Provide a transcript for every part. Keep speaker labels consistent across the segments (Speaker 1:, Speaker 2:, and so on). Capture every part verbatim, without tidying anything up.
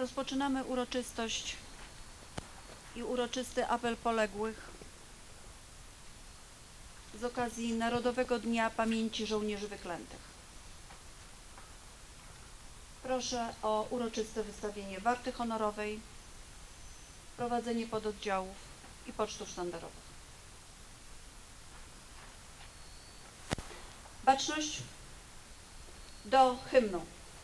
Speaker 1: Rozpoczynamy uroczystość i uroczysty apel poległych z okazji Narodowego Dnia Pamięci Żołnierzy Wyklętych. Proszę o uroczyste wystawienie warty honorowej, prowadzenie pododdziałów i pocztów sztandarowych. Baczność do hymnu.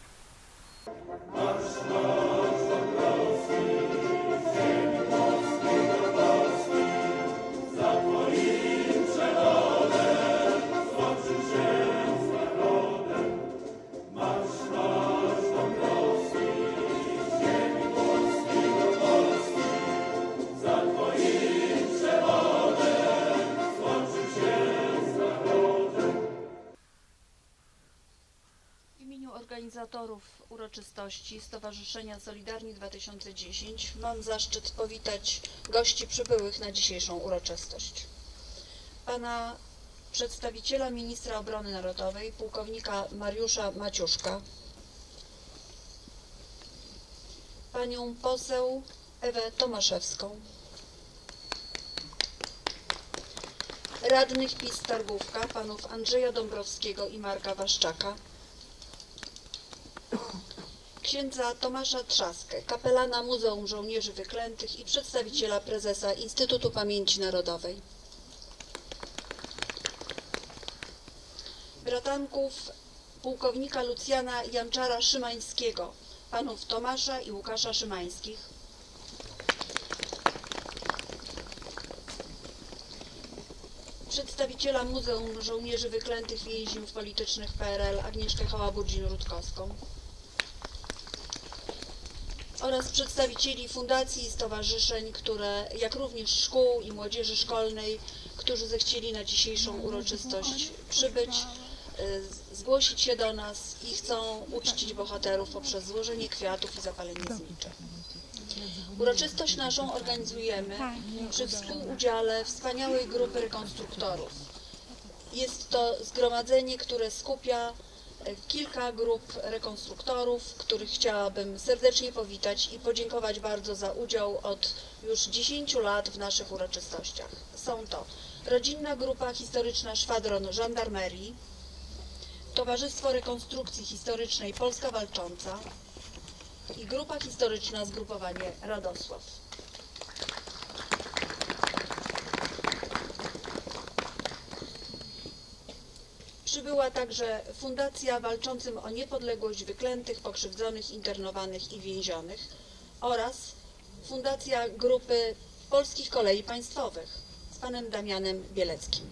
Speaker 1: Organizatorów uroczystości Stowarzyszenia Solidarni dwa tysiące dziesięć mam zaszczyt powitać gości przybyłych na dzisiejszą uroczystość. Pana przedstawiciela ministra obrony narodowej, pułkownika Mariusza Maciuszka, panią poseł Ewę Tomaszewską, radnych PiS Targówka, panów Andrzeja Dąbrowskiego i Marka Waszczaka, księdza Tomasza Trzaskę, kapelana Muzeum Żołnierzy Wyklętych i przedstawiciela prezesa Instytutu Pamięci Narodowej. Bratanków pułkownika Lucjana Janczara Szymańskiego, panów Tomasza i Łukasza Szymańskich. Przedstawiciela Muzeum Żołnierzy Wyklętych Więźniów Politycznych P R L Agnieszkę Hołabudzin-Rutkowską oraz przedstawicieli fundacji i stowarzyszeń, które, jak również szkół i młodzieży szkolnej, którzy zechcieli na dzisiejszą uroczystość przybyć, zgłosić się do nas i chcą uczcić bohaterów poprzez złożenie kwiatów i zapalenie zniczy. Uroczystość naszą organizujemy przy współudziale wspaniałej grupy rekonstruktorów. Jest to zgromadzenie, które skupia kilka grup rekonstruktorów, których chciałabym serdecznie powitać i podziękować bardzo za udział od już dziesięciu lat w naszych uroczystościach. Są to Rodzinna Grupa Historyczna Szwadron Żandarmerii, Towarzystwo Rekonstrukcji Historycznej Polska Walcząca i Grupa Historyczna Zgrupowanie Radosław. Przybyła także Fundacja Walczącym o Niepodległość Wyklętych, Pokrzywdzonych, Internowanych i Więzionych oraz Fundacja Grupy Polskich Kolei Państwowych z panem Damianem Bieleckim.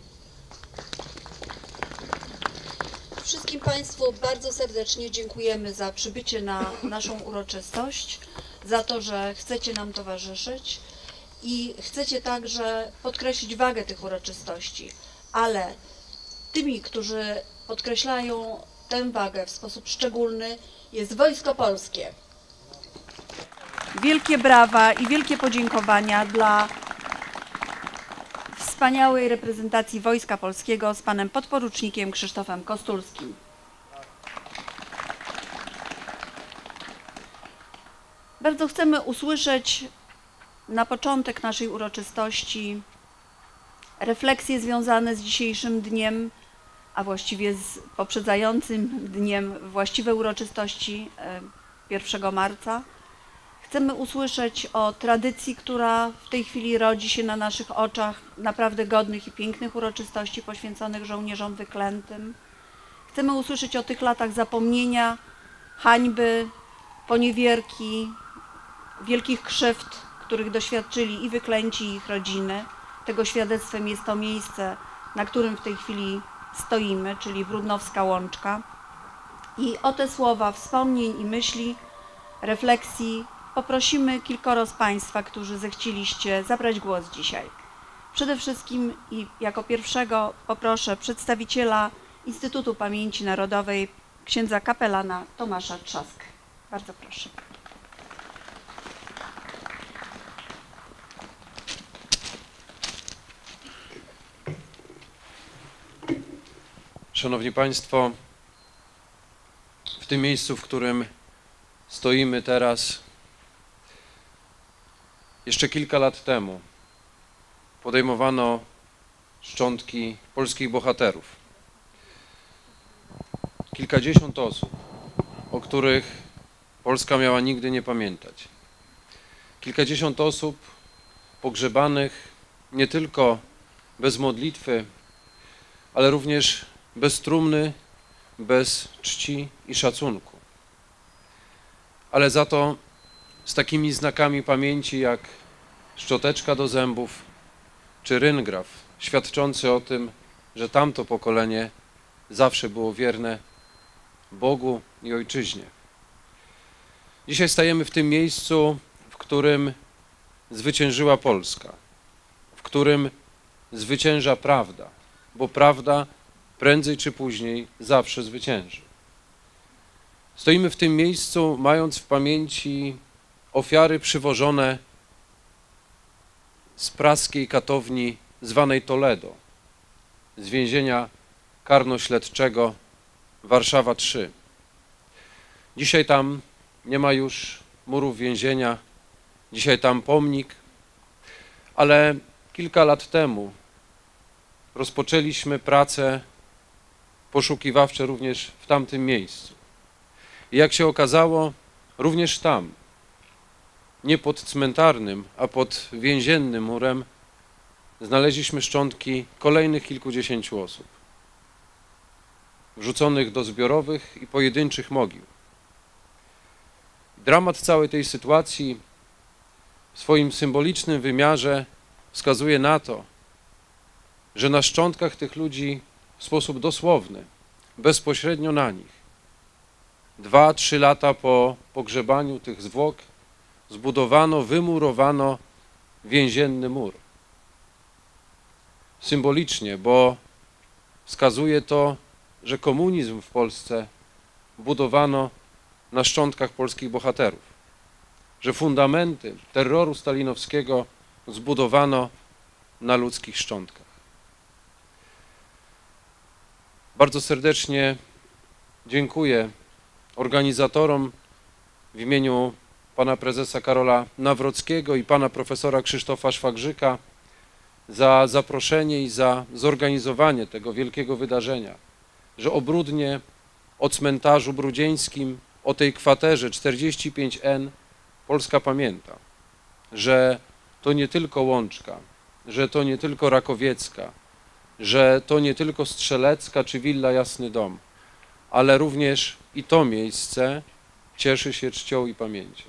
Speaker 1: Wszystkim Państwu bardzo serdecznie dziękujemy za przybycie na naszą uroczystość, za to, że chcecie nam towarzyszyć i chcecie także podkreślić wagę tych uroczystości, ale tymi, którzy podkreślają tę wagę w sposób szczególny, jest Wojsko Polskie. Wielkie brawa i wielkie podziękowania dla wspaniałej reprezentacji Wojska Polskiego z panem podporucznikiem Krzysztofem Kostulskim. Bardzo chcemy usłyszeć na początek naszej uroczystości refleksje związane z dzisiejszym dniem, a właściwie z poprzedzającym dniem właściwej uroczystości pierwszego marca. Chcemy usłyszeć o tradycji, która w tej chwili rodzi się na naszych oczach, naprawdę godnych i pięknych uroczystości poświęconych żołnierzom wyklętym. Chcemy usłyszeć o tych latach zapomnienia, hańby, poniewierki, wielkich krzywd, których doświadczyli i wyklęci, i ich rodziny. Tego świadectwem jest to miejsce, na którym w tej chwili stoimy, czyli Wródnowska Łączka. I o te słowa wspomnień i myśli, refleksji poprosimy kilkoro z Państwa, którzy zechcieliście zabrać głos dzisiaj. Przede wszystkim i jako pierwszego poproszę przedstawiciela Instytutu Pamięci Narodowej, księdza kapelana Tomasza Trzaskę. Bardzo proszę.
Speaker 2: Szanowni Państwo, w tym miejscu, w którym stoimy teraz, Jeszcze kilka lat temu podejmowano szczątki polskich bohaterów. Kilkadziesiąt osób, o których Polska miała nigdy nie pamiętać. Kilkadziesiąt osób pogrzebanych nie tylko bez modlitwy, ale również bez trumny, bez czci i szacunku. Ale za to z takimi znakami pamięci jak szczoteczka do zębów czy ryngraf, świadczący o tym, że tamto pokolenie zawsze było wierne Bogu i Ojczyźnie. Dzisiaj stajemy w tym miejscu, w którym zwyciężyła Polska, w którym zwycięża prawda, bo prawda prędzej czy później zawsze zwycięży. Stoimy w tym miejscu, mając w pamięci ofiary przywożone z praskiej katowni zwanej Toledo, z więzienia karno-śledczego Warszawa trzy. Dzisiaj tam nie ma już murów więzienia, dzisiaj tam pomnik, ale kilka lat temu rozpoczęliśmy prace poszukiwawcze również w tamtym miejscu. I jak się okazało, również tam, nie pod cmentarnym, a pod więziennym murem, znaleźliśmy szczątki kolejnych kilkudziesięciu osób, wrzuconych do zbiorowych i pojedynczych mogił. Dramat całej tej sytuacji w swoim symbolicznym wymiarze wskazuje na to, że na szczątkach tych ludzi w sposób dosłowny, bezpośrednio na nich, dwa, trzy lata po pogrzebaniu tych zwłok, zbudowano, wymurowano więzienny mur. Symbolicznie, bo wskazuje to, że komunizm w Polsce budowano na szczątkach polskich bohaterów, że fundamenty terroru stalinowskiego zbudowano na ludzkich szczątkach. Bardzo serdecznie dziękuję organizatorom w imieniu pana prezesa Karola Nawrockiego i pana profesora Krzysztofa Szwagrzyka za zaproszenie i za zorganizowanie tego wielkiego wydarzenia, że o Brudnie, o cmentarzu brudzieńskim, o tej kwaterze czterdzieści pięć N Polska pamięta, że to nie tylko Łączka, że to nie tylko Rakowiecka, że to nie tylko Strzelecka czy Willa Jasny Dom, ale również i to miejsce cieszy się czcią i pamięcią.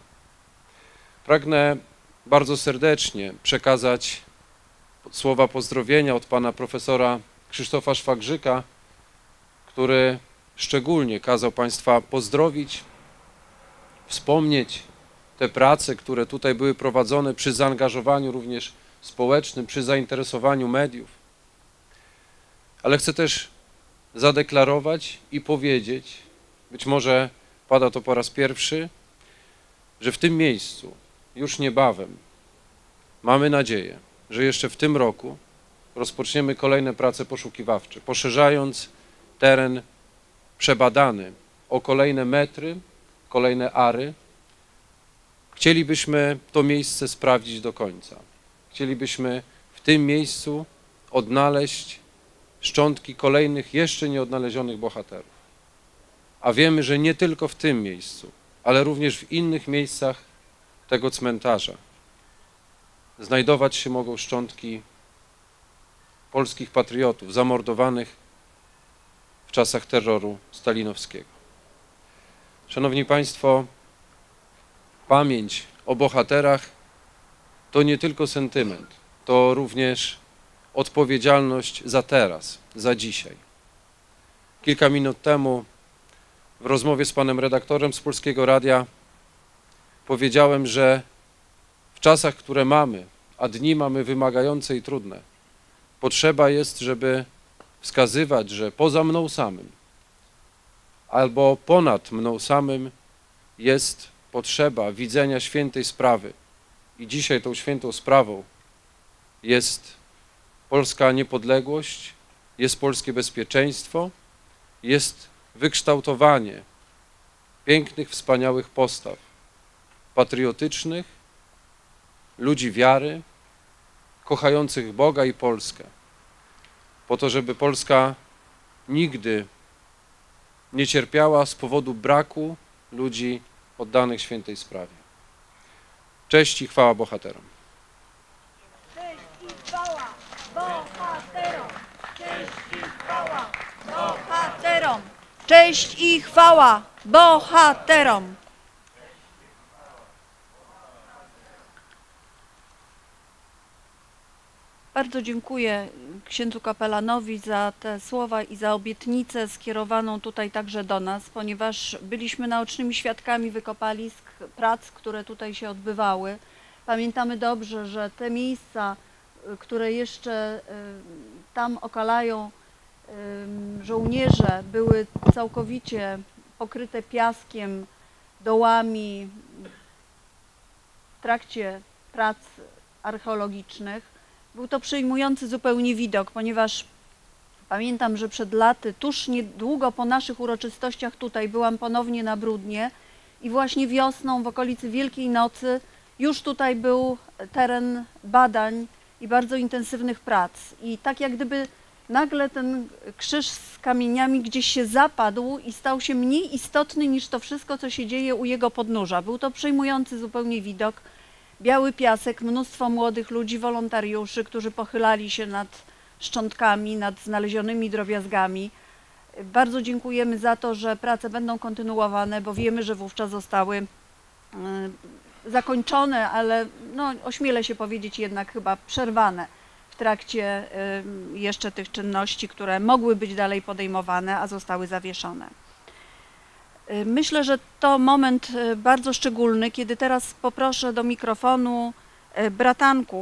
Speaker 2: Pragnę bardzo serdecznie przekazać słowa pozdrowienia od pana profesora Krzysztofa Szwagrzyka, który szczególnie kazał państwa pozdrowić, wspomnieć te prace, które tutaj były prowadzone przy zaangażowaniu również społecznym, przy zainteresowaniu mediów. Ale chcę też zadeklarować i powiedzieć, być może pada to po raz pierwszy, że w tym miejscu już niebawem mamy nadzieję, że jeszcze w tym roku rozpoczniemy kolejne prace poszukiwawcze, poszerzając teren przebadany o kolejne metry, kolejne ary. Chcielibyśmy to miejsce sprawdzić do końca. Chcielibyśmy w tym miejscu odnaleźć szczątki kolejnych jeszcze nieodnalezionych bohaterów. A wiemy, że nie tylko w tym miejscu, ale również w innych miejscach tego cmentarza znajdować się mogą szczątki polskich patriotów zamordowanych w czasach terroru stalinowskiego. Szanowni Państwo, pamięć o bohaterach to nie tylko sentyment, to również odpowiedzialność za teraz, za dzisiaj. Kilka minut temu w rozmowie z panem redaktorem z Polskiego Radia powiedziałem, że w czasach, które mamy, a dni mamy wymagające i trudne, potrzeba jest, żeby wskazywać, że poza mną samym albo ponad mną samym jest potrzeba widzenia świętej sprawy. I dzisiaj tą świętą sprawą jest polska niepodległość, jest polskie bezpieczeństwo, jest wykształtowanie pięknych, wspaniałych postaw patriotycznych, ludzi wiary, kochających Boga i Polskę, po to, żeby Polska nigdy nie cierpiała z powodu braku ludzi oddanych świętej sprawie. Cześć i chwała bohaterom.
Speaker 1: Cześć i chwała bohaterom! Cześć i chwała bohaterom! Cześć i chwała bohaterom! Bardzo dziękuję księdzu kapelanowi za te słowa i za obietnicę skierowaną tutaj także do nas, ponieważ byliśmy naocznymi świadkami wykopalisk, prac, które tutaj się odbywały. Pamiętamy dobrze, że te miejsca, które jeszcze tam okalają żołnierze, były całkowicie pokryte piaskiem, dołami w trakcie prac archeologicznych. Był to przejmujący zupełnie widok, ponieważ pamiętam, że przed laty, tuż niedługo po naszych uroczystościach tutaj byłam ponownie na Brudnie i właśnie wiosną w okolicy Wielkiej Nocy już tutaj był teren badań i bardzo intensywnych prac. I tak jak gdyby nagle ten krzyż z kamieniami gdzieś się zapadł i stał się mniej istotny niż to wszystko, co się dzieje u jego podnóża. Był to przejmujący zupełnie widok. Biały piasek, mnóstwo młodych ludzi, wolontariuszy, którzy pochylali się nad szczątkami, nad znalezionymi drobiazgami. Bardzo dziękujemy za to, że prace będą kontynuowane, bo wiemy, że wówczas zostały y, zakończone, ale no, ośmielę się powiedzieć jednak chyba przerwane w trakcie y, jeszcze tych czynności, które mogły być dalej podejmowane, a zostały zawieszone. Myślę, że to moment bardzo szczególny, kiedy teraz poproszę do mikrofonu bratanków,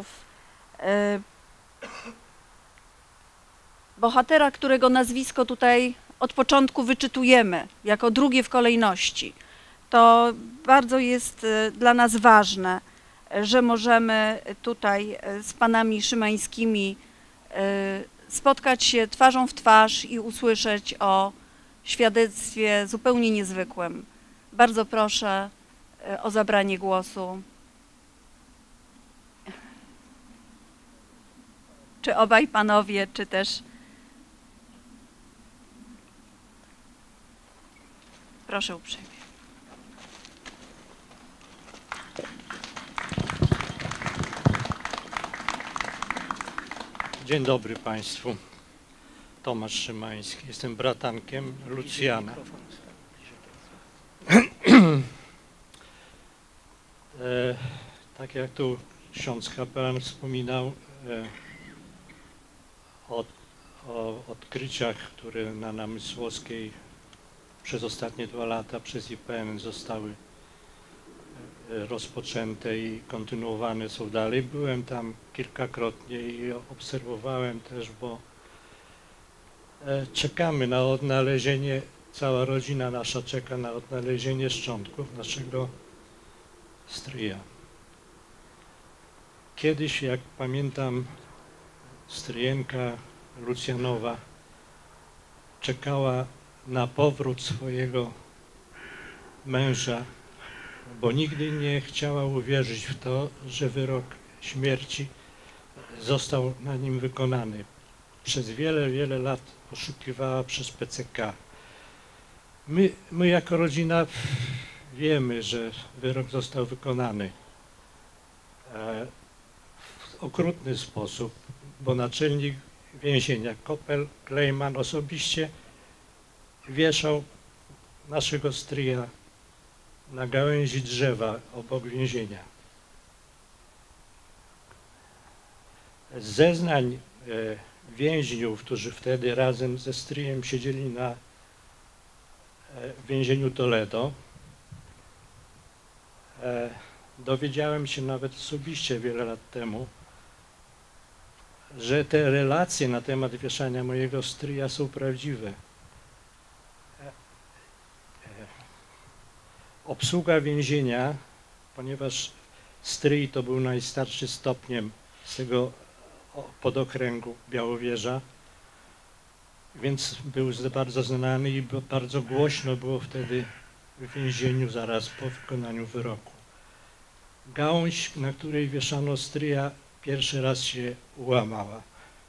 Speaker 1: bohatera, którego nazwisko tutaj od początku wyczytujemy, jako drugie w kolejności. To bardzo jest dla nas ważne, że możemy tutaj z panami szymańskimi spotkać się twarzą w twarz i usłyszeć o świadectwie zupełnie niezwykłym. Bardzo proszę o zabranie głosu. Czy obaj panowie, czy też... Proszę uprzejmie.
Speaker 3: Dzień dobry Państwu. Tomasz Szymański. Jestem bratankiem Lucjana. e, tak jak tu ksiądz kapelan wspominał e, o, o odkryciach, które na Namysłowskiej przez ostatnie dwa lata przez I P N zostały rozpoczęte i kontynuowane są dalej. Byłem tam kilkakrotnie i obserwowałem też, bo czekamy na odnalezienie, cała rodzina nasza czeka na odnalezienie szczątków naszego stryja. Kiedyś, jak pamiętam, stryjenka Lucjanowa czekała na powrót swojego męża, bo nigdy nie chciała uwierzyć w to, że wyrok śmierci został na nim wykonany. Przez wiele, wiele lat poszukiwała przez P C K. My, my jako rodzina wiemy, że wyrok został wykonany w okrutny sposób, bo naczelnik więzienia Kopel Klejman osobiście wieszał naszego stryja na gałęzi drzewa obok więzienia. Z zeznań więźniów, którzy wtedy razem ze stryjem siedzieli na więzieniu Toledo, dowiedziałem się nawet osobiście wiele lat temu, że te relacje na temat wieszania mojego stryja są prawdziwe. Obsługa więzienia, ponieważ stryj to był najstarszy stopniem z tego podokręgu Białowieża, więc był bardzo znany i bardzo głośno było wtedy w więzieniu zaraz po wykonaniu wyroku. gałąź, na której wieszano stryja, pierwszy raz się ułamała.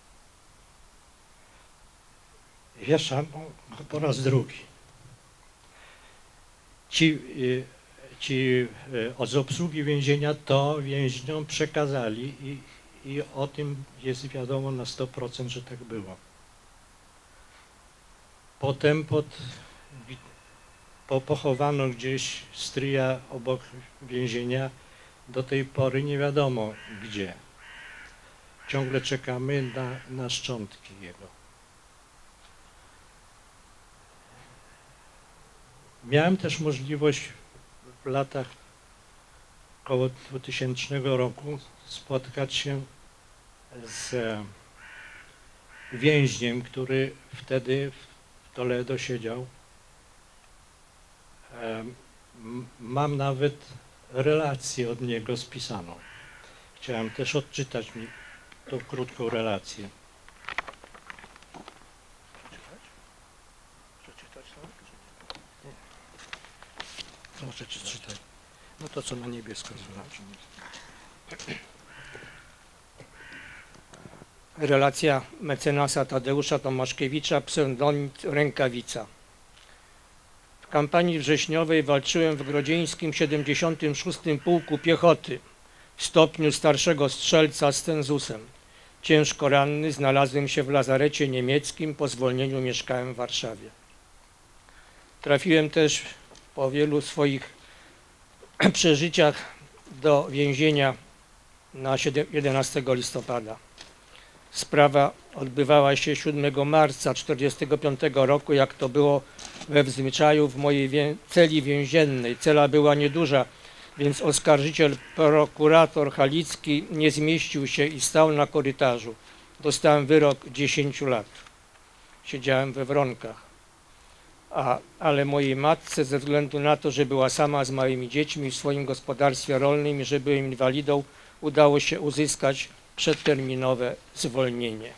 Speaker 3: Wieszano go po raz drugi. Ci, ci z obsługi więzienia to więźniom przekazali i, i o tym jest wiadomo na sto procent, że tak było. Potem pod, po, pochowano gdzieś stryja obok więzienia, do tej pory nie wiadomo gdzie. Ciągle czekamy na, na szczątki jego. Miałem też możliwość w latach około dwutysięcznego roku spotkać się z więźniem, który wtedy w Toledo siedział. Mam nawet relację od niego spisaną. Chciałem też odczytać mi tą krótką relację. Przeczytać? Proszę czytaj. No to co na niebiesko znaczy.
Speaker 4: Relacja mecenasa Tadeusza Tomaszkiewicza, pseudonim Rękawica. W kampanii wrześniowej walczyłem w Grodzieńskim siedemdziesiątym szóstym Pułku Piechoty w stopniu starszego strzelca z cenzusem. Ciężko ranny znalazłem się w lazarecie niemieckim, po zwolnieniu mieszkałem w Warszawie. Trafiłem też po wielu swoich przeżyciach do więzienia na jedenastego listopada. Sprawa odbywała się siódmego marca tysiąc dziewięćset czterdziestego piątego roku, jak to było we zwyczaju w mojej wię celi więziennej. Cela była nieduża, więc oskarżyciel prokurator Halicki nie zmieścił się i stał na korytarzu. Dostałem wyrok dziesięciu lat. Siedziałem we Wronkach. A, ale mojej matce, ze względu na to, że była sama z małymi dziećmi w swoim gospodarstwie rolnym i że byłem inwalidą, udało się uzyskać przedterminowe zwolnienie.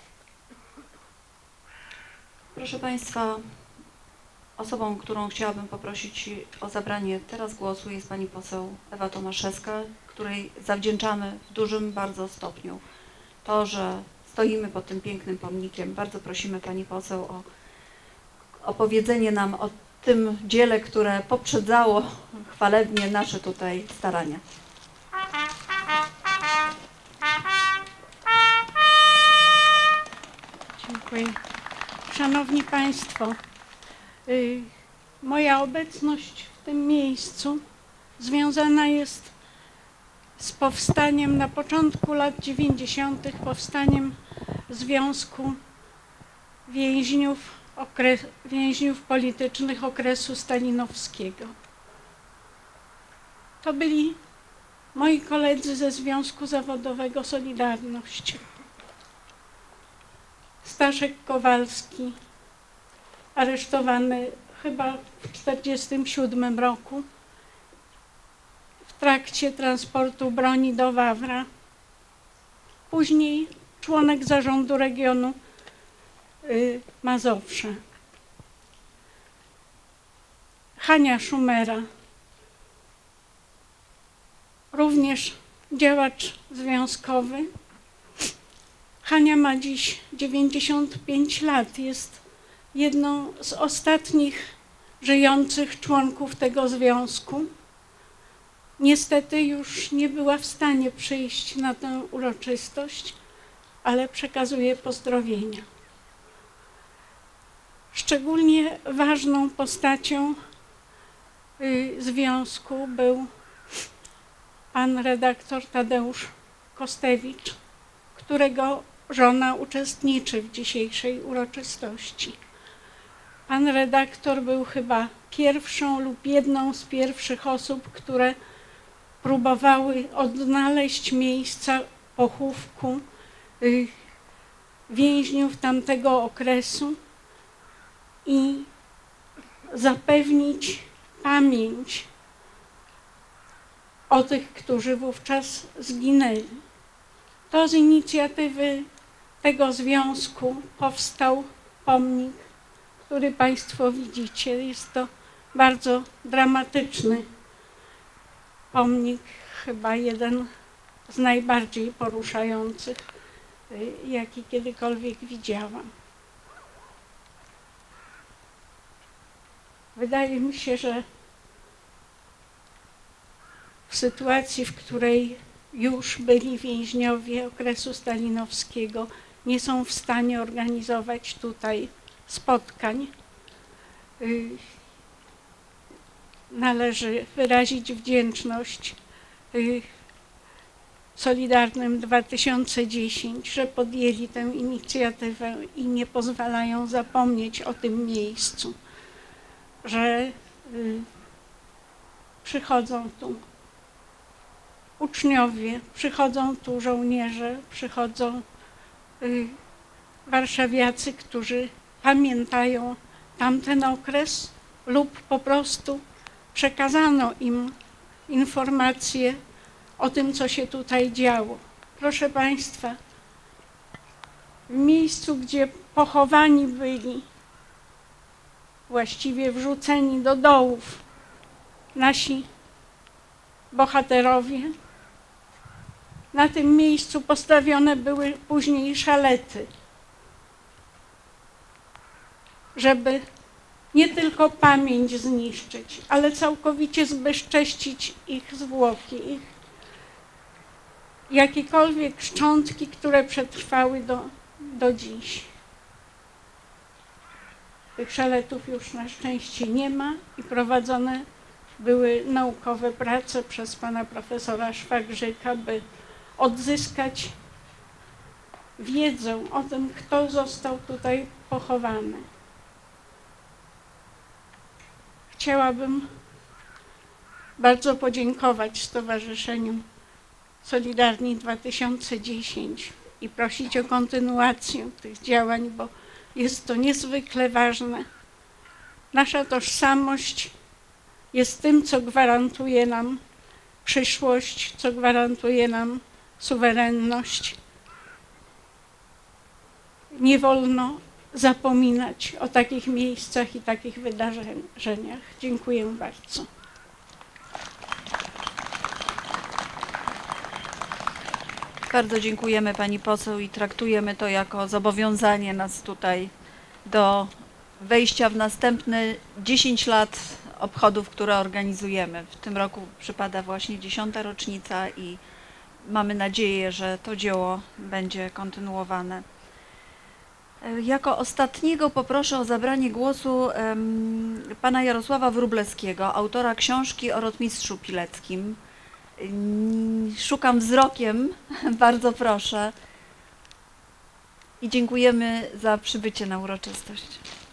Speaker 1: Proszę Państwa, osobą, którą chciałabym poprosić o zabranie teraz głosu, jest pani poseł Ewa Tomaszewska, której zawdzięczamy w dużym bardzo stopniu to, że stoimy pod tym pięknym pomnikiem. Bardzo prosimy pani poseł o opowiedzenie nam o tym dziele, które poprzedzało chwalebnie nasze tutaj starania.
Speaker 5: Dziękuję. Szanowni Państwo, y, moja obecność w tym miejscu związana jest z powstaniem na początku lat dziewięćdziesiątych, powstaniem Związku Więźniów, okres, Więźniów Politycznych okresu stalinowskiego. To byli moi koledzy ze Związku Zawodowego Solidarność. Staszek Kowalski, aresztowany chyba w tysiąc dziewięćset czterdziestym siódmym roku w trakcie transportu broni do Wawra. Później członek zarządu regionu y, Mazowsze. Hania Szumera, również działacz związkowy. Hania ma dziś dziewięćdziesiąt pięć lat, jest jedną z ostatnich żyjących członków tego związku. Niestety już nie była w stanie przyjść na tę uroczystość, ale przekazuję pozdrowienia. Szczególnie ważną postacią y, związku był pan redaktor Tadeusz Kostewicz, którego żona uczestniczy w dzisiejszej uroczystości. Pan redaktor był chyba pierwszą lub jedną z pierwszych osób, które próbowały odnaleźć miejsca pochówku y, więźniów tamtego okresu i zapewnić pamięć o tych, którzy wówczas zginęli. To z inicjatywy tego związku powstał pomnik, który Państwo widzicie. Jest to bardzo dramatyczny pomnik chyba jeden z najbardziej poruszających, y, jaki kiedykolwiek widziałam. Wydaje mi się, że w sytuacji, w której już byli więźniowie okresu stalinowskiego, nie są w stanie organizować tutaj spotkań, y, należy wyrazić wdzięczność y, Solidarnym dwa tysiące dziesięć, że podjęli tę inicjatywę i nie pozwalają zapomnieć o tym miejscu, że y, przychodzą tu uczniowie, przychodzą tu żołnierze, przychodzą y, warszawiacy, którzy pamiętają tamten okres lub po prostu przekazano im informacje o tym, co się tutaj działo. Proszę Państwa, w miejscu, gdzie pochowani byli, właściwie wrzuceni do dołów nasi bohaterowie, na tym miejscu postawione były później szalety, żeby nie tylko pamięć zniszczyć, ale całkowicie zbezcześcić ich zwłoki, ich jakiekolwiek szczątki, które przetrwały do, do dziś. Tych szaletów już na szczęście nie ma i prowadzone były naukowe prace przez pana profesora Szwagrzyka, by odzyskać wiedzę o tym, kto został tutaj pochowany. Chciałabym bardzo podziękować Stowarzyszeniu Solidarni dwa tysiące dziesięć i prosić o kontynuację tych działań, bo jest to niezwykle ważne. Nasza tożsamość jest tym, co gwarantuje nam przyszłość, co gwarantuje nam suwerenność. Nie wolno zapominać o takich miejscach i takich wydarzeniach. Dziękuję bardzo.
Speaker 1: Bardzo dziękujemy pani poseł i traktujemy to jako zobowiązanie nas tutaj do wejścia w następne dziesięć lat obchodów, które organizujemy. W tym roku przypada właśnie dziesiąta rocznica i mamy nadzieję, że to dzieło będzie kontynuowane. Jako ostatniego poproszę o zabranie głosu um, pana Jarosława Wróblewskiego, autora książki o rotmistrzu Pileckim. Szukam wzrokiem, bardzo proszę. I dziękujemy za przybycie na uroczystość.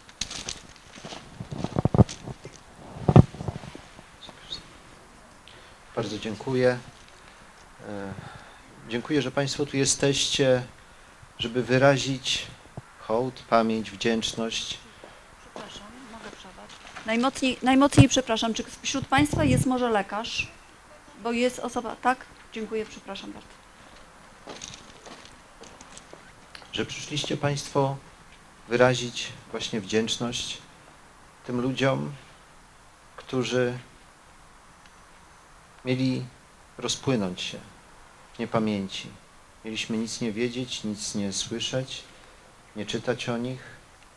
Speaker 6: Bardzo dziękuję. Dziękuję, że Państwo tu jesteście, żeby wyrazić hołd, pamięć, wdzięczność.
Speaker 1: Przepraszam, mogę przerwać. Najmocniej, najmocniej przepraszam, czy wśród Państwa jest może lekarz? Bo jest osoba, tak? Dziękuję, przepraszam bardzo.
Speaker 6: Że przyszliście Państwo wyrazić właśnie wdzięczność tym ludziom, którzy mieli rozpłynąć się w niepamięci. Mieliśmy nic nie wiedzieć, nic nie słyszeć, nie czytać o nich.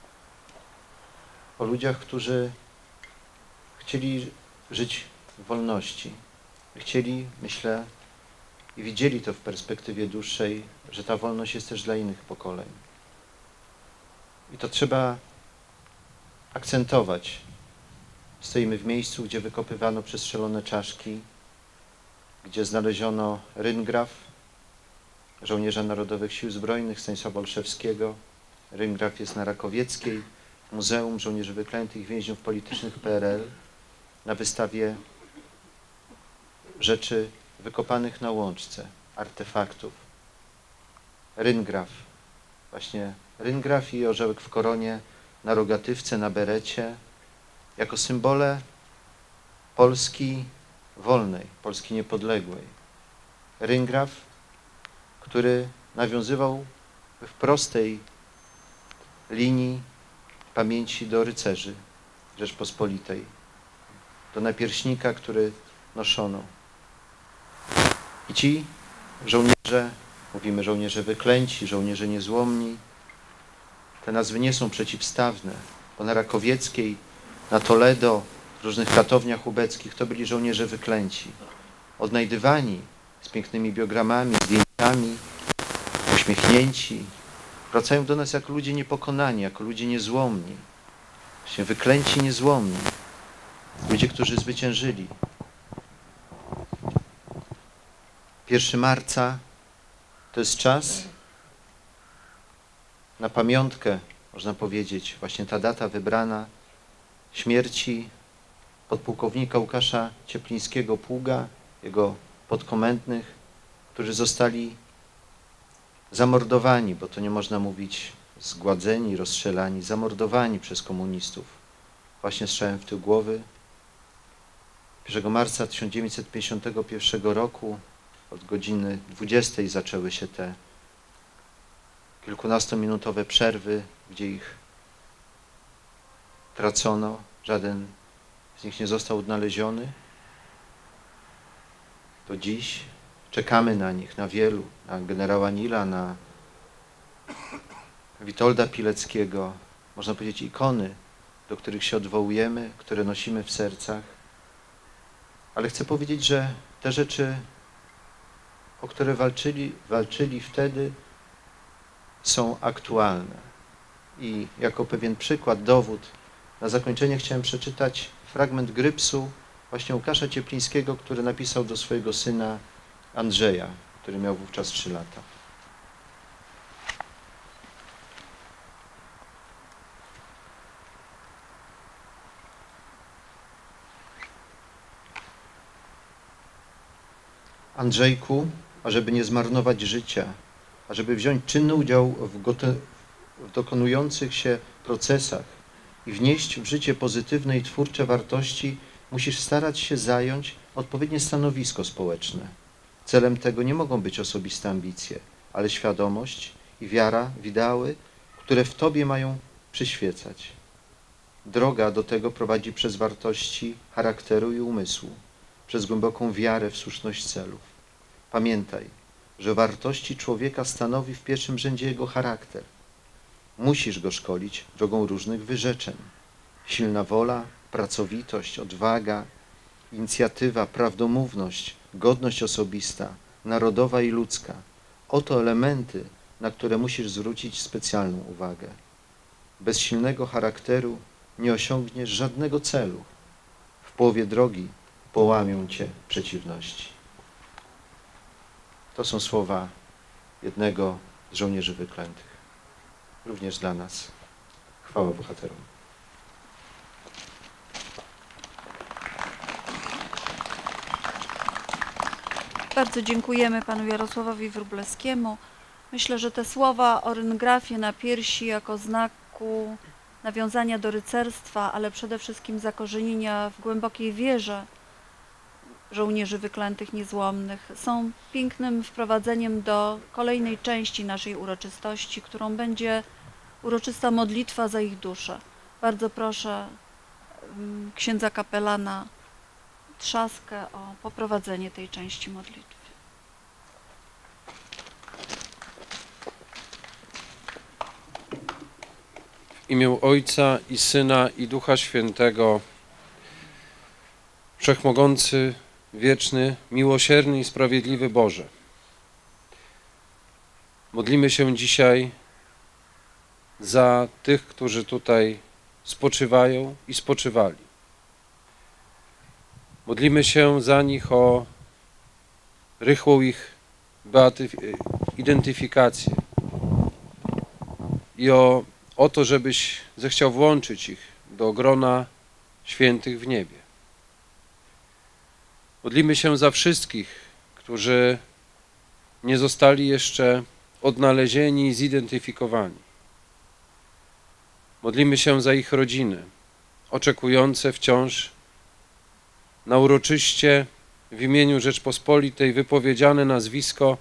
Speaker 6: O ludziach, którzy chcieli żyć w wolności. Chcieli, myślę, i widzieli to w perspektywie dłuższej, że ta wolność jest też dla innych pokoleń. I to trzeba akcentować. Stoimy w miejscu, gdzie wykopywano przestrzelone czaszki, gdzie znaleziono ryngraf żołnierza Narodowych Sił Zbrojnych Stanisława Olszewskiego. Ryngraf jest na Rakowieckiej, Muzeum Żołnierzy Wyklętych Więźniów Politycznych P R L, na wystawie rzeczy wykopanych na Łączce, artefaktów. Ryngraf, właśnie ryngraf i orzełek w koronie na rogatywce, na berecie, jako symbole Polski wolnej, Polski niepodległej. Ryngraf, który nawiązywał w prostej linii pamięci do rycerzy Rzeczpospolitej, do napierśnika, który noszono. I ci żołnierze, mówimy żołnierze wyklęci, żołnierze niezłomni, te nazwy nie są przeciwstawne, bo na Rakowieckiej, na Toledo, w różnych katowniach ubeckich to byli żołnierze wyklęci, odnajdywani z pięknymi biogramami, zdjęciami, uśmiechnięci, wracają do nas jako ludzie niepokonani, jako ludzie niezłomni, właśnie wyklęci niezłomni, ludzie, którzy zwyciężyli. pierwszego marca to jest czas na pamiątkę, można powiedzieć, właśnie ta data wybrana śmierci podpułkownika Łukasza Cieplińskiego-Pługa, jego podkomendnych, którzy zostali zamordowani, bo to nie można mówić zgładzeni, rozstrzelani, zamordowani przez komunistów właśnie strzałem w tył głowy. pierwszego marca tysiąc dziewięćset pięćdziesiątego pierwszego roku od godziny dwudziestej zaczęły się te kilkunastominutowe przerwy, gdzie ich tracono. Żaden z nich nie został odnaleziony. Do dziś czekamy na nich, na wielu, na generała Nila, na Witolda Pileckiego, można powiedzieć ikony, do których się odwołujemy, które nosimy w sercach. Ale chcę powiedzieć, że te rzeczy, o które walczyli, walczyli wtedy, są aktualne. I jako pewien przykład, dowód, na zakończenie chciałem przeczytać fragment grypsu właśnie Łukasza Cieplińskiego, który napisał do swojego syna Andrzeja, który miał wówczas trzy lata. Andrzejku, ażeby nie zmarnować życia, ażeby wziąć czynny udział w, w dokonujących się procesach i wnieść w życie pozytywne i twórcze wartości, musisz starać się zająć odpowiednie stanowisko społeczne. Celem tego nie mogą być osobiste ambicje, ale świadomość i wiara w ideały, które w Tobie mają przyświecać. Droga do tego prowadzi przez wartości charakteru i umysłu, przez głęboką wiarę w słuszność celów. Pamiętaj, że wartości człowieka stanowi w pierwszym rzędzie jego charakter. Musisz go szkolić drogą różnych wyrzeczeń. Silna wola, pracowitość, odwaga, inicjatywa, prawdomówność, godność osobista, narodowa i ludzka. Oto elementy, na które musisz zwrócić specjalną uwagę. Bez silnego charakteru nie osiągniesz żadnego celu. W połowie drogi połamią cię przeciwności. To są słowa jednego z żołnierzy wyklętych. Również dla nas. Chwała bohaterom.
Speaker 1: Bardzo dziękujemy panu Jarosławowi Wróblewskiemu. Myślę, że te słowa o ryngrafie na piersi jako znaku nawiązania do rycerstwa, ale przede wszystkim zakorzenienia w głębokiej wierze żołnierzy wyklętych niezłomnych są pięknym wprowadzeniem do kolejnej części naszej uroczystości, którą będzie uroczysta modlitwa za ich duszę. Bardzo proszę księdza kapelana Trzaskę o poprowadzenie tej części modlitwy.
Speaker 2: W imię Ojca i Syna i Ducha Świętego, Wszechmogący, wieczny, miłosierny i sprawiedliwy Boże. Modlimy się dzisiaj za tych, którzy tutaj spoczywają i spoczywali. Modlimy się za nich o rychłą ich identyfikację i o, o to, żebyś zechciał włączyć ich do grona świętych w niebie. Modlimy się za wszystkich, którzy nie zostali jeszcze odnalezieni i zidentyfikowani. Modlimy się za ich rodziny, oczekujące wciąż na uroczyście w imieniu Rzeczpospolitej wypowiedziane nazwisko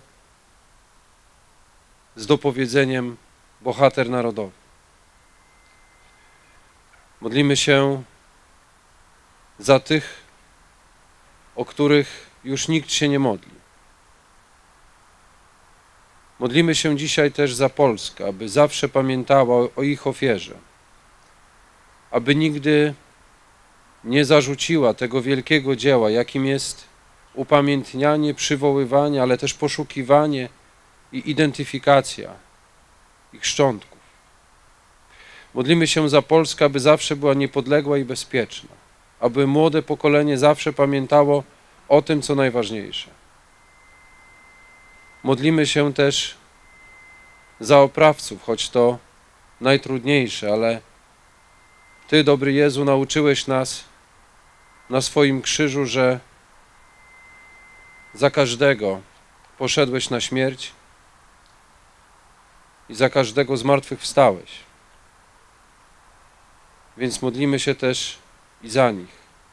Speaker 2: z dopowiedzeniem bohater narodowy. Modlimy się za tych, o których już nikt się nie modli. Modlimy się dzisiaj też za Polskę, aby zawsze pamiętała o ich ofierze, aby nigdy nie zarzuciła tego wielkiego dzieła, jakim jest upamiętnianie, przywoływanie, ale też poszukiwanie i identyfikacja ich szczątków. Modlimy się za Polskę, aby zawsze była niepodległa i bezpieczna, aby młode pokolenie zawsze pamiętało o tym, co najważniejsze. Modlimy się też za oprawców, choć to najtrudniejsze, ale Ty, dobry Jezu, nauczyłeś nas na swoim krzyżu, że za każdego poszedłeś na śmierć i za każdego zmartwychwstałeś. Więc modlimy się też i za nich.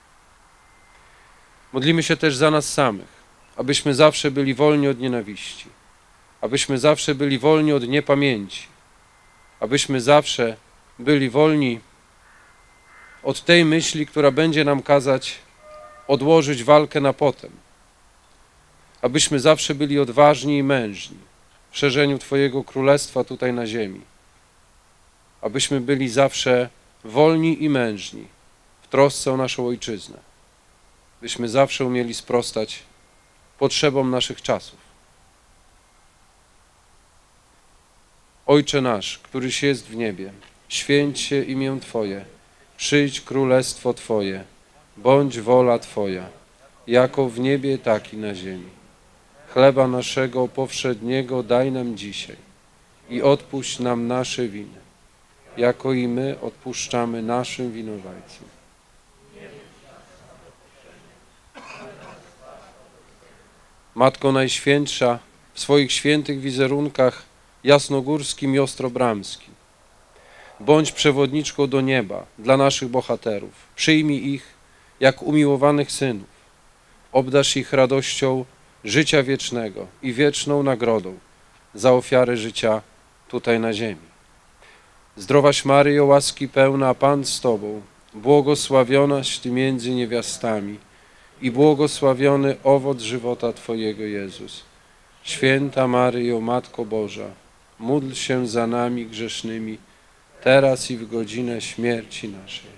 Speaker 2: Modlimy się też za nas samych, abyśmy zawsze byli wolni od nienawiści, abyśmy zawsze byli wolni od niepamięci, abyśmy zawsze byli wolni od tej myśli, która będzie nam kazać odłożyć walkę na potem, abyśmy zawsze byli odważni i mężni w szerzeniu Twojego Królestwa tutaj na ziemi, abyśmy byli zawsze wolni i mężni w trosce o naszą Ojczyznę, byśmy zawsze umieli sprostać potrzebom naszych czasów. Ojcze nasz, któryś jest w niebie, święć się imię Twoje, przyjdź królestwo Twoje, bądź wola Twoja, jako w niebie, tak i na ziemi. Chleba naszego powszedniego daj nam dzisiaj i odpuść nam nasze winy, jako i my odpuszczamy naszym winowajcom. Matko Najświętsza, w swoich świętych wizerunkach jasnogórskim i ostrobramskim, bądź przewodniczką do nieba dla naszych bohaterów. Przyjmij ich jak umiłowanych synów. Obdarz ich radością życia wiecznego i wieczną nagrodą za ofiarę życia tutaj na ziemi. Zdrowaś Maryjo, łaski pełna, Pan z Tobą, błogosławionaś Ty między niewiastami i błogosławiony owoc żywota Twojego, Jezus. Święta Maryjo, Matko Boża, módl się za nami grzesznymi, teraz i w godzinę śmierci naszej.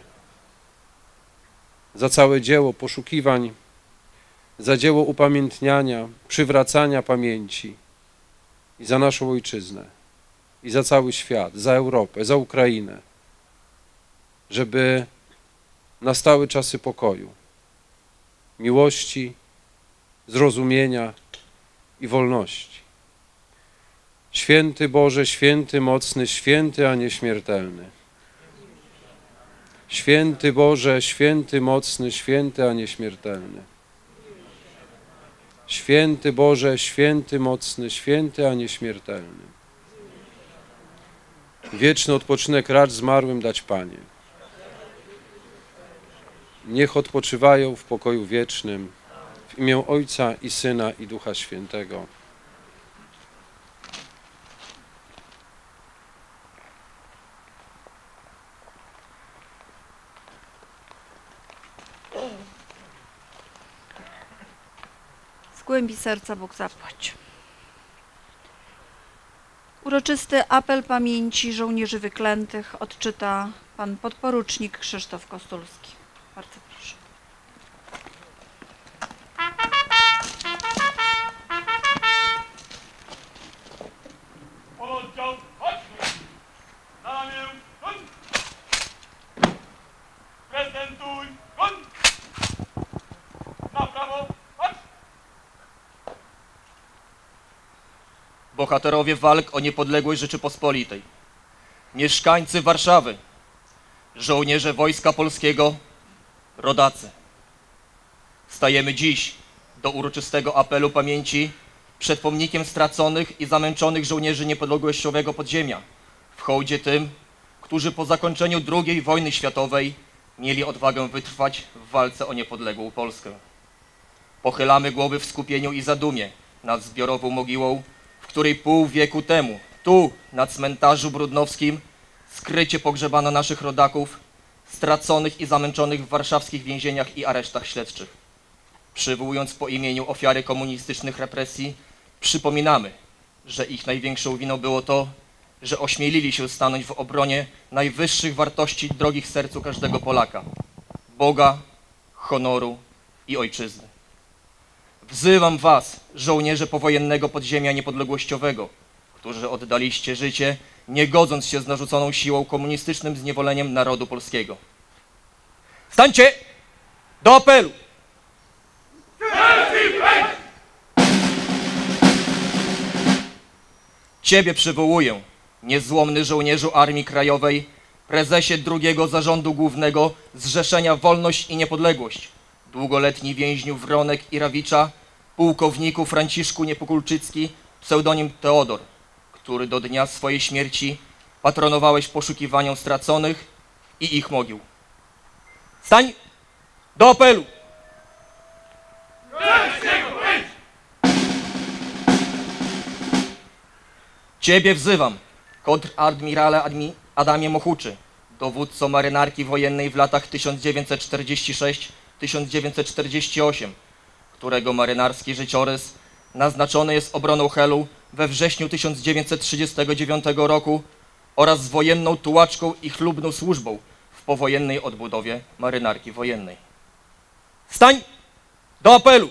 Speaker 2: Za całe dzieło poszukiwań, za dzieło upamiętniania, przywracania pamięci i za naszą Ojczyznę, i za cały świat, za Europę, za Ukrainę, żeby nastały czasy pokoju, miłości, zrozumienia i wolności. Święty Boże, święty mocny, święty, a nieśmiertelny. Święty Boże, święty mocny, święty, a nieśmiertelny. Święty Boże, święty mocny, święty, a nieśmiertelny. Wieczny odpoczynek racz zmarłym dać, Panie. Niech odpoczywają w pokoju wiecznym, w imię Ojca i Syna i Ducha Świętego.
Speaker 1: Z głębi serca Bóg zapłać. Uroczysty apel pamięci żołnierzy wyklętych odczyta pan podporucznik Krzysztof Kostulski. Bardzo proszę.
Speaker 7: Oddział, chodźmy! Znamię, koń! Prezentuj, koń! Na prawo, chodź!
Speaker 8: Bohaterowie walk o niepodległość Rzeczypospolitej, mieszkańcy Warszawy, żołnierze Wojska Polskiego, rodacy. Stajemy dziś do uroczystego apelu pamięci przed pomnikiem straconych i zamęczonych żołnierzy niepodległościowego podziemia, w hołdzie tym, którzy po zakończeniu drugiej wojny światowej mieli odwagę wytrwać w walce o niepodległą Polskę. Pochylamy głowy w skupieniu i zadumie nad zbiorową mogiłą, w której pół wieku temu, tu, na cmentarzu brudnowskim, skrycie pogrzebano naszych rodaków, straconych i zamęczonych w warszawskich więzieniach i aresztach śledczych. Przywołując po imieniu ofiary komunistycznych represji, przypominamy, że ich największą winą było to, że ośmielili się stanąć w obronie najwyższych wartości drogich sercu każdego Polaka – Boga, honoru i ojczyzny. Wzywam was, żołnierze powojennego podziemia niepodległościowego, którzy oddaliście życie, nie godząc się z narzuconą siłą komunistycznym zniewoleniem narodu polskiego. Stańcie do apelu! Ciebie przywołuję, niezłomny żołnierzu Armii Krajowej, prezesie drugiego Zarządu Głównego Zrzeszenia Wolność i Niepodległość, długoletni więźniu Wronek i Rawicza, pułkowniku Franciszku Niepokulczycki, pseudonim Teodor, który do dnia swojej śmierci patronowałeś poszukiwaniom straconych i ich mogił. Stań do apelu! Ciebie wzywam, kontradmirale Admi Adamie Mochuczy, dowódco marynarki wojennej w latach tysiąc dziewięćset czterdziesty szósty do tysiąc dziewięćset czterdziestego ósmego, którego marynarski życiorys naznaczony jest obroną Helu we wrześniu tysiąc dziewięćset trzydziestego dziewiątego roku oraz z wojenną tułaczką i chlubną służbą w powojennej odbudowie marynarki wojennej. Stań do apelu!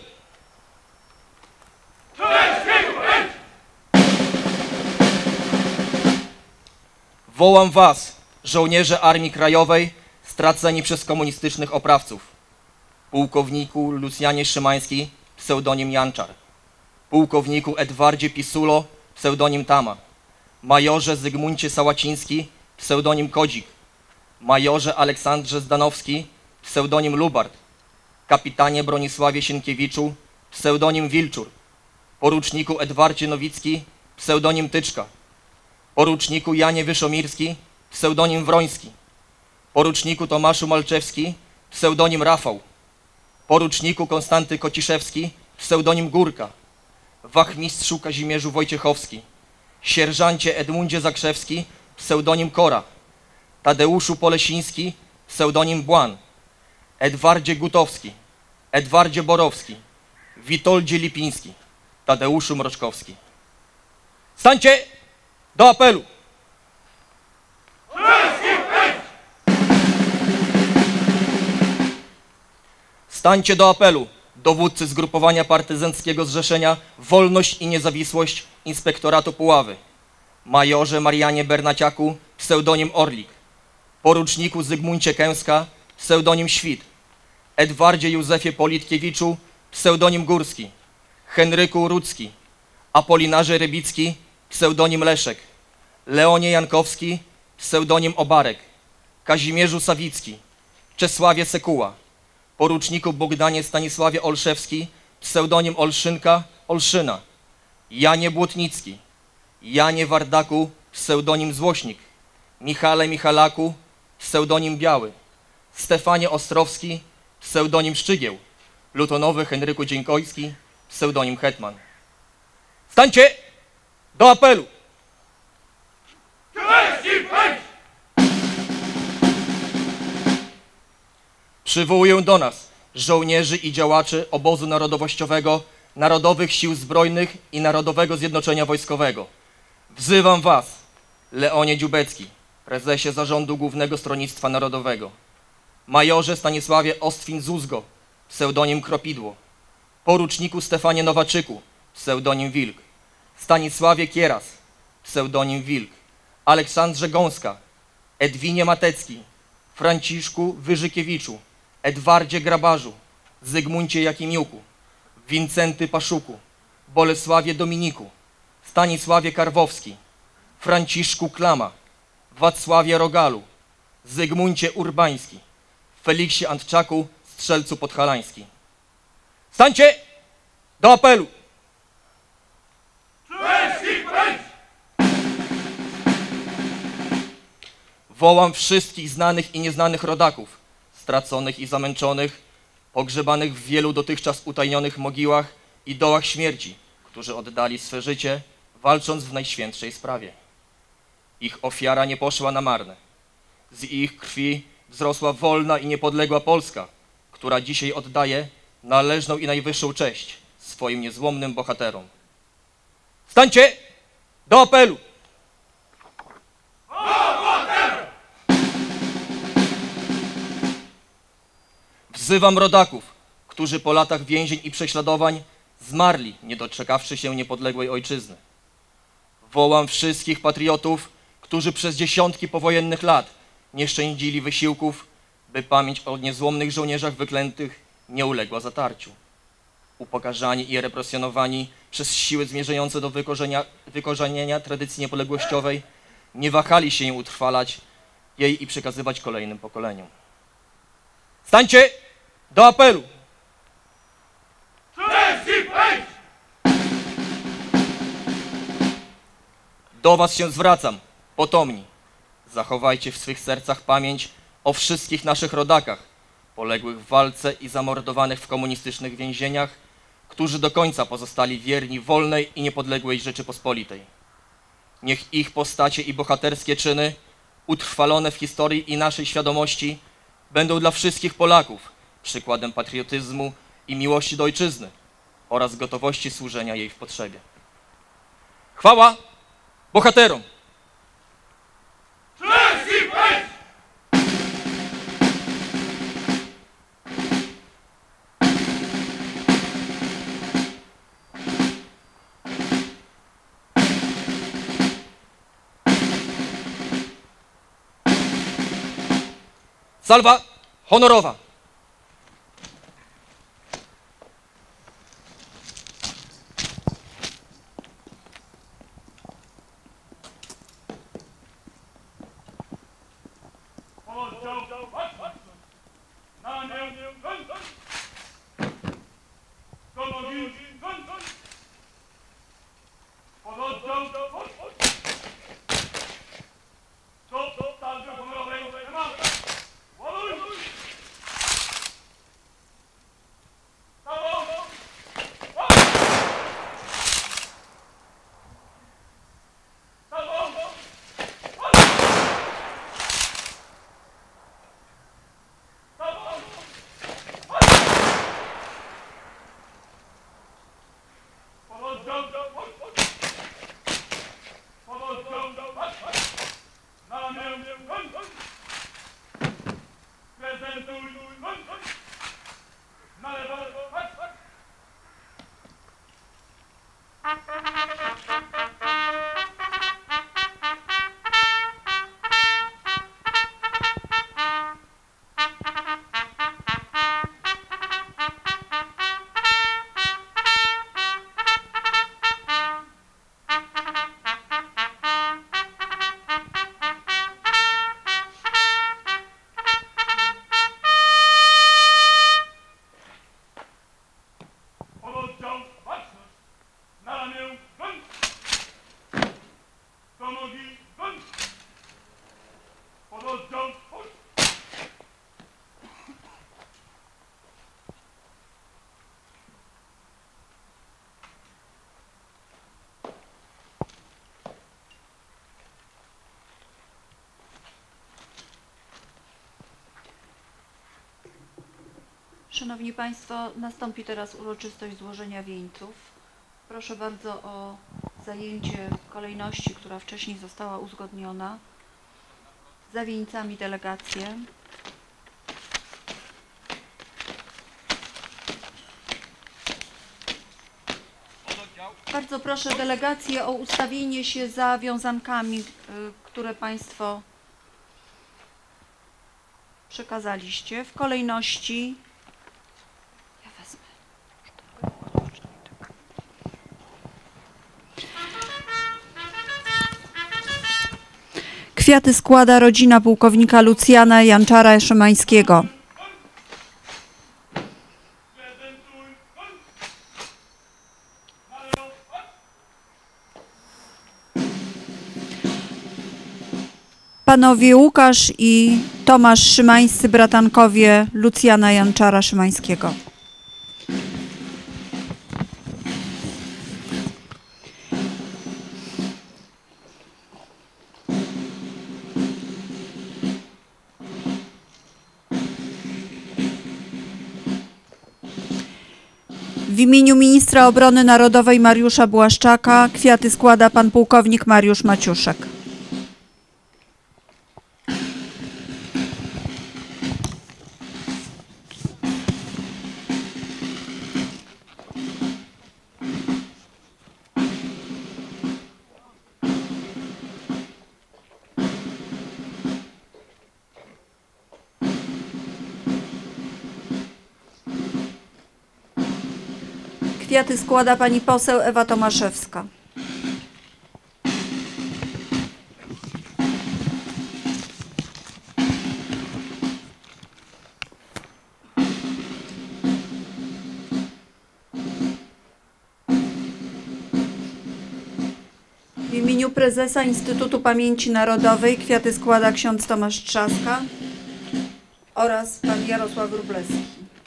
Speaker 8: Wołam was, żołnierze Armii Krajowej, straceni przez komunistycznych oprawców. Pułkowniku Lucjanie Szymański, pseudonim Janczar. Pułkowniku Edwardzie Pisulo, pseudonim Tama. Majorze Zygmuncie Sałaciński, pseudonim Kodzik. Majorze Aleksandrze Zdanowski, pseudonim Lubart. Kapitanie Bronisławie Sienkiewiczu, pseudonim Wilczur. Poruczniku Edwardzie Nowicki, pseudonim Tyczka. Poruczniku Janie Wyszomirski, pseudonim Wroński. Poruczniku Tomaszu Malczewski, pseudonim Rafał. Poruczniku Konstanty Kociszewski, pseudonim Górka. Wachmistrzu Kazimierzu Wojciechowski. Sierżancie Edmundzie Zakrzewski, pseudonim Kora. Tadeuszu Polesiński, pseudonim Błan. Edwardzie Gutowski. Edwardzie Borowski. Witoldzie Lipiński. Tadeuszu Mroczkowski. Stańcie do apelu! Stańcie do apelu, dowódcy zgrupowania partyzanckiego Zrzeszenia Wolność i Niezawisłość Inspektoratu Puławy. Majorze Marianie Bernaciaku, pseudonim Orlik. Poruczniku Zygmuncie Kęska, pseudonim Świt. Edwardzie Józefie Politkiewiczu, pseudonim Górski. Henryku Rudzki. Apolinarze Rybicki, pseudonim Leszek. Leonie Jankowski, pseudonim Obarek. Kazimierzu Sawicki. Czesławie Sekuła. Poruczniku Bogdanie Stanisławie Olszewski, pseudonim Olszynka, Olszyna. Janie Błotnicki. Janie Wardaku, pseudonim Złośnik. Michale Michalaku, pseudonim Biały. Stefanie Ostrowski, pseudonim Szczygieł. Plutonowy Henryku Dzieńkojski, pseudonim Hetman. Stańcie do apelu! Przywołuję do nas żołnierzy i działaczy obozu narodowościowego, Narodowych Sił Zbrojnych i Narodowego Zjednoczenia Wojskowego. Wzywam was, Leonie Dziubecki, prezesie Zarządu Głównego Stronnictwa Narodowego. Majorze Stanisławie Ostwin-Zuzgo, pseudonim Kropidło. Poruczniku Stefanie Nowaczyku, pseudonim Wilk. Stanisławie Kieras, pseudonim Wilk. Aleksandrze Gąska, Edwinie Matecki, Franciszku Wyżykiewiczu, Edwardzie Grabarzu, Zygmuncie Jakimiuku, Wincenty Paszuku, Bolesławie Dominiku, Stanisławie Karwowski, Franciszku Klama, Wacławie Rogalu, Zygmuncie Urbański, Feliksie Antczaku, Strzelcu Podhalański. Stańcie do apelu! Wołam wszystkich znanych i nieznanych rodaków, straconych i zamęczonych, pogrzebanych w wielu dotychczas utajnionych mogiłach i dołach śmierci, którzy oddali swe życie, walcząc w najświętszej sprawie. Ich ofiara nie poszła na marne. Z ich krwi wzrosła wolna i niepodległa Polska, która dzisiaj oddaje należną i najwyższą cześć swoim niezłomnym bohaterom. Stańcie Do apelu! Wzywam rodaków, którzy po latach więzień i prześladowań zmarli, nie doczekawszy się niepodległej ojczyzny. Wołam wszystkich patriotów, którzy przez dziesiątki powojennych lat nie szczędzili wysiłków, by pamięć o niezłomnych żołnierzach wyklętych nie uległa zatarciu. Upokarzani i represjonowani przez siły zmierzające do wykorzenia, wykorzenienia tradycji niepodległościowej, nie wahali się utrwalać jej i przekazywać kolejnym pokoleniom. Stańcie do apelu! Do was się zwracam, potomni. Zachowajcie w swych sercach pamięć o wszystkich naszych rodakach, poległych w walce i zamordowanych w komunistycznych więzieniach, którzy do końca pozostali wierni wolnej i niepodległej Rzeczypospolitej. Niech ich postacie i bohaterskie czyny, utrwalone w historii i naszej świadomości, będą dla wszystkich Polaków przykładem patriotyzmu i miłości do ojczyzny oraz gotowości służenia jej w potrzebie. Chwała bohaterom! Salwa honorowa!
Speaker 1: Szanowni Państwo, nastąpi teraz uroczystość złożenia wieńców. Proszę bardzo o zajęcie kolejności, która wcześniej została uzgodniona. Za wieńcami delegacje. Bardzo proszę delegację o ustawienie się za wiązankami, które Państwo przekazaliście w kolejności. Ja wezmę. Kwiaty składa rodzina pułkownika Lucjana Janczara Szymańskiego. Panowie Łukasz i Tomasz Szymańscy, bratankowie Lucjana Janczara Szymańskiego. W imieniu ministra obrony narodowej Mariusza Błaszczaka kwiaty składa pan pułkownik Mariusz Maciuszek. Kwiaty składa pani poseł Ewa Tomaszewska. W imieniu prezesa Instytutu Pamięci Narodowej kwiaty składa ksiądz Tomasz Trzaska oraz pan Jarosław Wróblewski.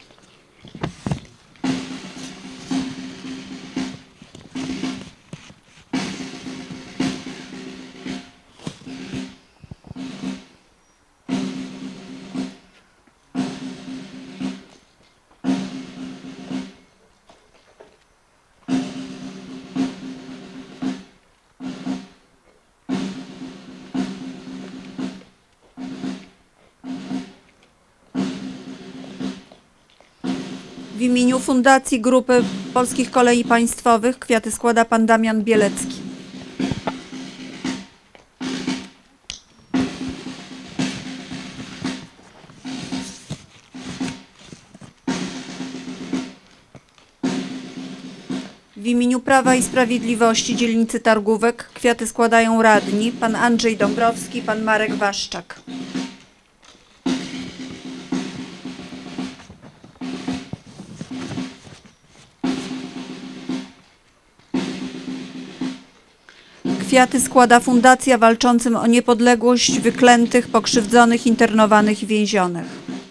Speaker 1: W imieniu Fundacji Grupy Polskich Kolei Państwowych kwiaty składa pan Damian Bielecki. W imieniu Prawa i Sprawiedliwości dzielnicy Targówek kwiaty składają radni pan Andrzej Dąbrowski, pan Marek Waszczak. Kwiaty składa Fundacja walczącym o niepodległość wyklętych, pokrzywdzonych, internowanych i więzionych.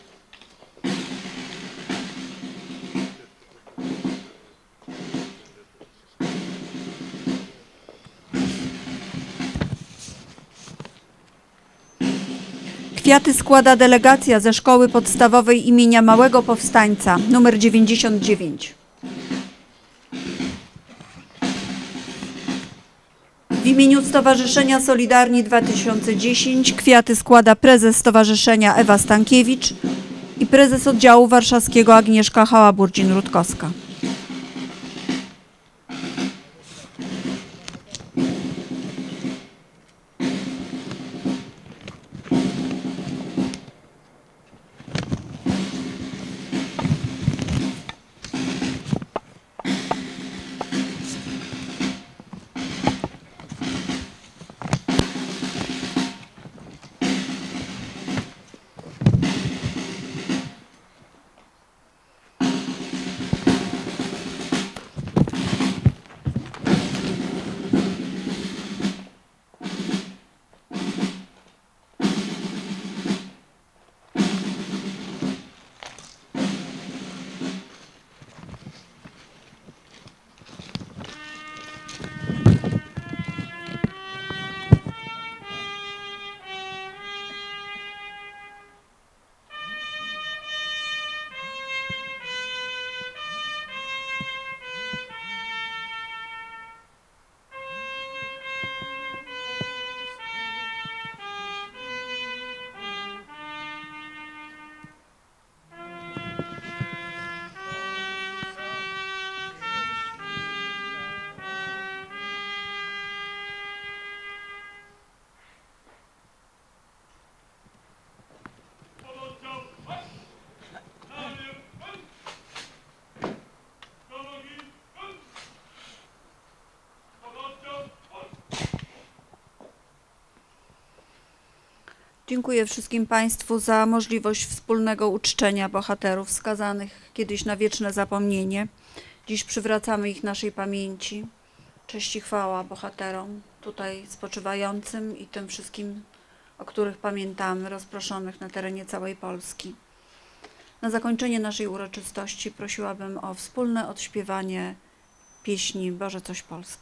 Speaker 1: Kwiaty składa delegacja ze Szkoły Podstawowej imienia Małego Powstańca nr dziewięćdziesiąt dziewięć. W imieniu Stowarzyszenia Solidarni dwa tysiące dziesięć kwiaty składa prezes Stowarzyszenia Ewa Stankiewicz i prezes oddziału warszawskiego Agnieszka Hałaburdzin-Rutkowska. Dziękuję wszystkim Państwu za możliwość wspólnego uczczenia bohaterów skazanych kiedyś na wieczne zapomnienie. Dziś przywracamy ich naszej pamięci. Cześć i chwała bohaterom tutaj spoczywającym i tym wszystkim, o których pamiętamy, rozproszonych na terenie całej Polski. Na zakończenie naszej uroczystości prosiłabym o wspólne odśpiewanie pieśni Boże coś Polska.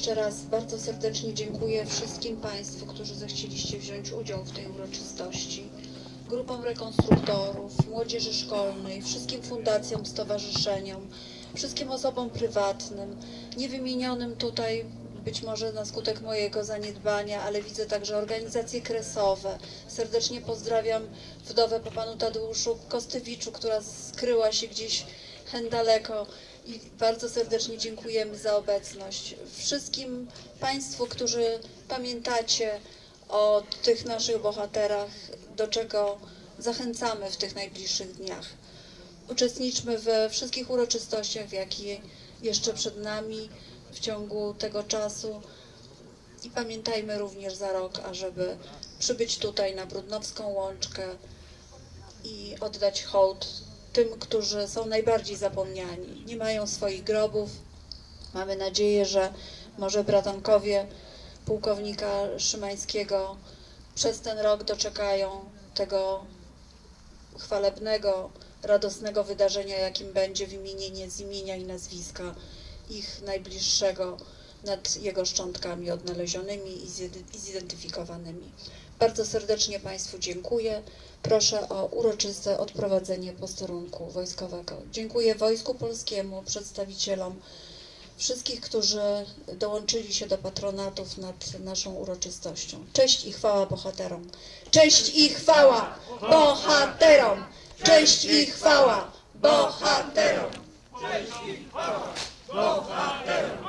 Speaker 9: Jeszcze raz bardzo serdecznie dziękuję wszystkim Państwu, którzy zechcieliście wziąć udział w tej uroczystości. Grupom rekonstruktorów, młodzieży szkolnej, wszystkim fundacjom, stowarzyszeniom, wszystkim osobom prywatnym, niewymienionym tutaj być może na skutek mojego zaniedbania, ale widzę także organizacje kresowe. Serdecznie pozdrawiam wdowę po panu Tadeuszu Kostywiczu, która skryła się gdzieś hen daleko i bardzo serdecznie dziękujemy za obecność. Wszystkim Państwu, którzy pamiętacie o tych naszych bohaterach, do czego zachęcamy w tych najbliższych dniach. Uczestniczmy we wszystkich uroczystościach, jakie jeszcze przed nami w ciągu tego czasu i pamiętajmy również za rok, ażeby przybyć tutaj na Brudnowską Łączkę i oddać hołd tym, którzy są najbardziej zapomniani. Nie mają swoich grobów. Mamy nadzieję, że może bratankowie pułkownika Szymańskiego przez ten rok doczekają tego chwalebnego, radosnego wydarzenia, jakim będzie wymienienie z imienia i nazwiska ich najbliższego nad jego szczątkami odnalezionymi i zidentyfikowanymi. Bardzo serdecznie Państwu dziękuję. Proszę o uroczyste odprowadzenie posterunku wojskowego. Dziękuję Wojsku Polskiemu, przedstawicielom wszystkich, którzy dołączyli się do patronatów nad naszą uroczystością. Cześć i chwała bohaterom! Cześć i chwała bohaterom! Cześć i chwała bohaterom!
Speaker 7: Cześć i chwała bohaterom!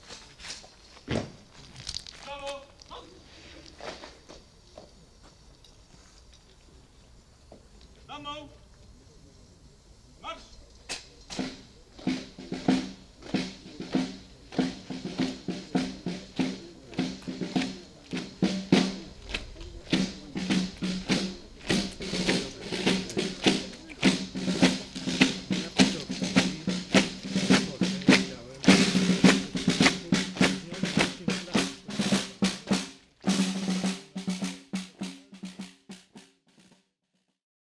Speaker 7: Brawo! Na mną!